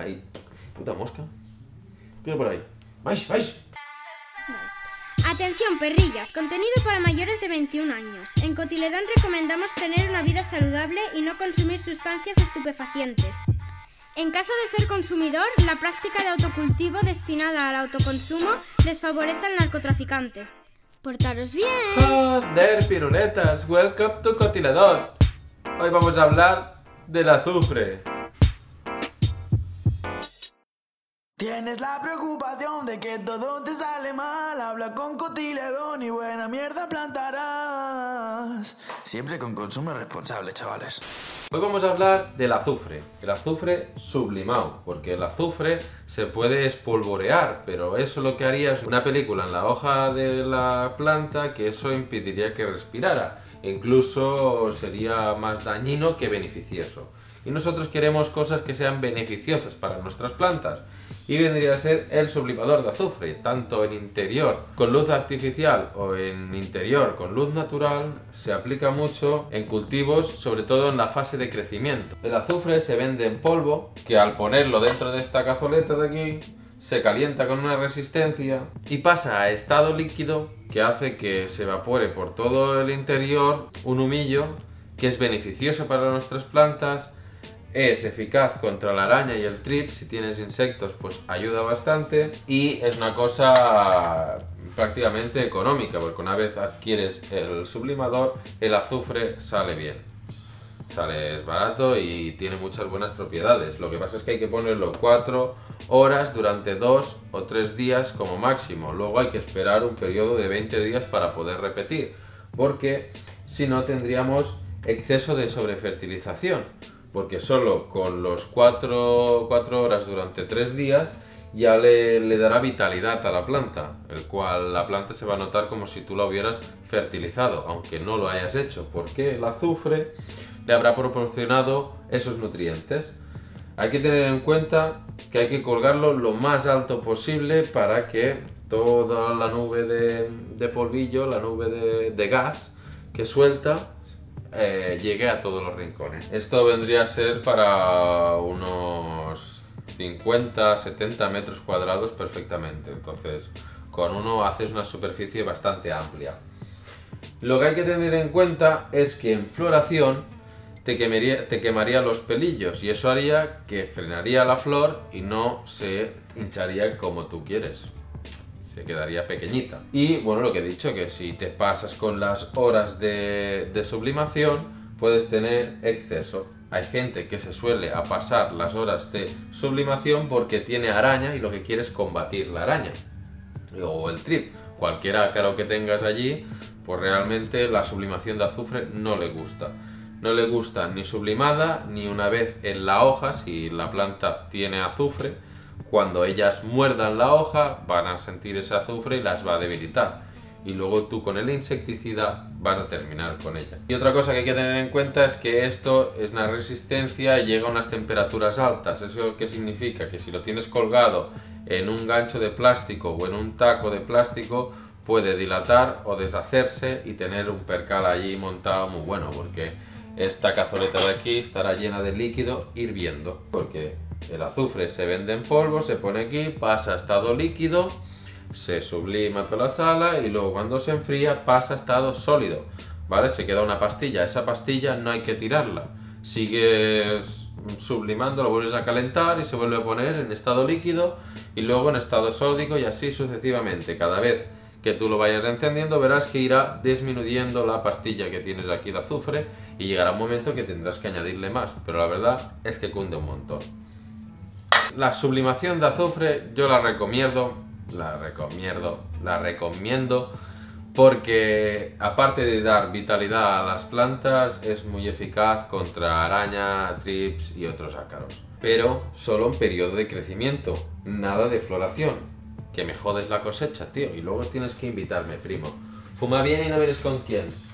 Ahí. Puta mosca. Tira por ahí. ¡Vais, vais! Atención perrillas, contenido para mayores de 21 años. En Cotiledón recomendamos tener una vida saludable y no consumir sustancias estupefacientes. En caso de ser consumidor, la práctica de autocultivo destinada al autoconsumo desfavorece al narcotraficante. ¡Portaros bien! ¡Joder, piruletas! ¡Welcome to Cotiledón! Hoy vamos a hablar del azufre. Tienes la preocupación de que todo te sale mal. Habla con Cotiledón y buena mierda plantarás. Siempre con consumo responsable, chavales. Hoy vamos a hablar del azufre. El azufre sublimado, porque el azufre se puede espolvorear, pero eso lo que haría es una película en la hoja de la planta que eso impediría que respirara. Incluso sería más dañino que beneficioso. Y nosotros queremos cosas que sean beneficiosas para nuestras plantas. Y vendría a ser el sublimador de azufre, tanto en interior con luz artificial o en interior con luz natural. Se aplica mucho en cultivos, sobre todo en la fase de crecimiento. El azufre se vende en polvo, que al ponerlo dentro de esta cazoleta de aquí, se calienta con una resistencia y pasa a estado líquido, que hace que se evapore por todo el interior un humillo que es beneficioso para nuestras plantas. Es eficaz contra la araña y el trip. Si tienes insectos, pues ayuda bastante. Y es una cosa prácticamente económica, porque una vez adquieres el sublimador, el azufre sale bien. Es barato y tiene muchas buenas propiedades. Lo que pasa es que hay que ponerlo 4 horas durante 2 o 3 días como máximo. Luego hay que esperar un periodo de 20 días para poder repetir, porque si no tendríamos exceso de sobrefertilización. Porque solo con los 4 horas durante 3 días ya le dará vitalidad a la planta, el cual la planta se va a notar como si tú la hubieras fertilizado, aunque no lo hayas hecho, porque el azufre le habrá proporcionado esos nutrientes. Hay que tener en cuenta que hay que colgarlo lo más alto posible para que toda la nube de polvillo, la nube de gas que suelta, llegue a todos los rincones. Esto vendría a ser para unos 50-70 metros cuadrados perfectamente. Entonces, con uno haces una superficie bastante amplia. Lo que hay que tener en cuenta es que en floración te quemaría los pelillos, y eso haría que frenaría la flor y no se hincharía como tú quieres. Se quedaría pequeñita. Y bueno, lo que he dicho, que si te pasas con las horas de sublimación, puedes tener exceso. Hay gente que se suele a pasar las horas de sublimación porque tiene araña y lo que quiere es combatir la araña. O el trip. Cualquier ácaro que tengas allí, pues realmente la sublimación de azufre no le gusta. No le gusta ni sublimada, ni una vez en la hoja. Si la planta tiene azufre, cuando ellas muerdan la hoja van a sentir ese azufre y las va a debilitar, y luego tú con el insecticida vas a terminar con ella. Y otra cosa que hay que tener en cuenta es que esto es una resistencia y llega a unas temperaturas altas. ¿Eso qué significa? Que si lo tienes colgado en un gancho de plástico o en un taco de plástico, puede dilatar o deshacerse y tener un percal allí montado muy bueno, porque esta cazoleta de aquí estará llena de líquido hirviendo, porque el azufre se vende en polvo, se pone aquí, pasa a estado líquido, se sublima toda la sala y luego cuando se enfría pasa a estado sólido, ¿vale? Se queda una pastilla. Esa pastilla no hay que tirarla, sigues sublimando, lo vuelves a calentar y se vuelve a poner en estado líquido y luego en estado sólido, y así sucesivamente. Cada vez que tú lo vayas encendiendo verás que irá disminuyendo la pastilla que tienes aquí de azufre y llegará un momento que tendrás que añadirle más, pero la verdad es que cunde un montón. La sublimación de azufre yo la recomiendo porque aparte de dar vitalidad a las plantas, es muy eficaz contra araña, trips y otros ácaros. Pero solo en periodo de crecimiento, nada de floración. Que me jodes la cosecha, tío, y luego tienes que invitarme, primo. Fuma bien y no vienes con quién.